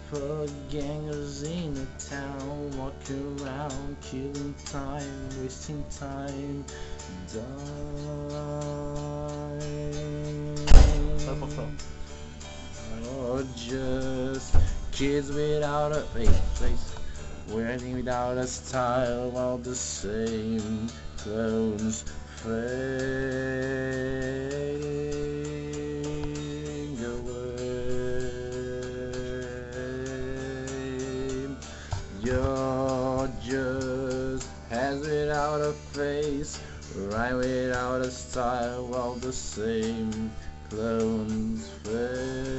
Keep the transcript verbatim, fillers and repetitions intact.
For gangers in the town, walking around, killing time, wasting time, dying. Or just kids without a face, wearing without a style, all the same clones fading away. You're just hands without a face, right without a style, all the same clones fade.